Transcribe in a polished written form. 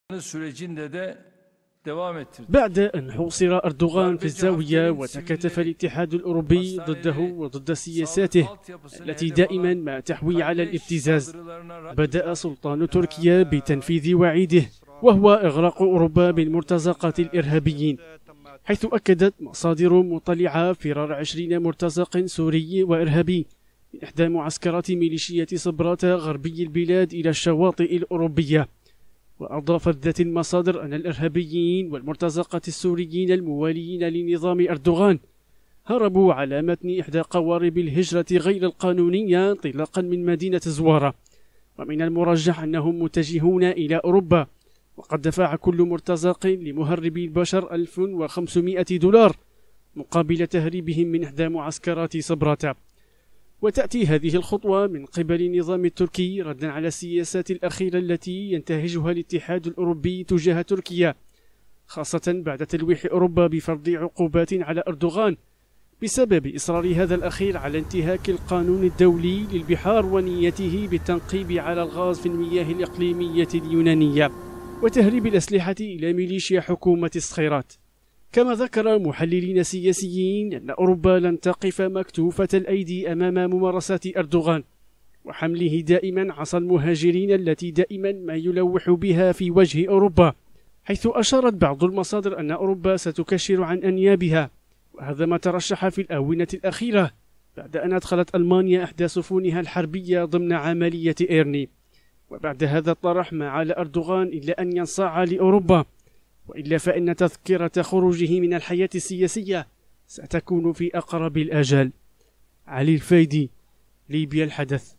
بعد أن حوصر أردوغان في الزاوية وتكاتف الاتحاد الأوروبي ضده وضد سياساته التي دائما ما تحوي على الابتزاز، بدأ سلطان تركيا بتنفيذ وعيده وهو إغراق أوروبا بالمرتزقات الإرهابيين، حيث أكدت مصادر مطلعة فرار 20 مرتزق سوري وإرهابي من إحدى معسكرات ميليشيات صبرات غربي البلاد إلى الشواطئ الأوروبية. وأضافت ذات المصادر أن الإرهابيين والمرتزقة السوريين المواليين لنظام أردوغان هربوا على متن إحدى قوارب الهجرة غير القانونية انطلاقا من مدينة زوارة، ومن المرجح أنهم متجهون إلى أوروبا، وقد دفع كل مرتزق لمهربي البشر 1500 دولار مقابل تهريبهم من إحدى معسكرات صبرات. وتأتي هذه الخطوة من قبل النظام التركي ردا على السياسات الأخيرة التي ينتهجها الاتحاد الأوروبي تجاه تركيا، خاصة بعد تلويح أوروبا بفرض عقوبات على أردوغان بسبب إصرار هذا الأخير على انتهاك القانون الدولي للبحار ونيته بالتنقيب على الغاز في المياه الإقليمية اليونانية وتهريب الأسلحة إلى ميليشيا حكومة الصخيرات. كما ذكر محللين سياسيين أن أوروبا لن تقف مكتوفة الأيدي أمام ممارسات أردوغان وحمله دائما عصا المهاجرين التي دائما ما يلوح بها في وجه أوروبا، حيث أشارت بعض المصادر أن أوروبا ستكشر عن أنيابها، وهذا ما ترشح في الآونة الأخيرة بعد أن أدخلت ألمانيا إحدى سفنها الحربية ضمن عملية إيرني. وبعد هذا الطرح ما على أردوغان إلا أن ينصاع لأوروبا، وإلا فإن تذكرة خروجه من الحياة السياسية ستكون في أقرب الآجال. علي الفايدي، ليبيا الحدث.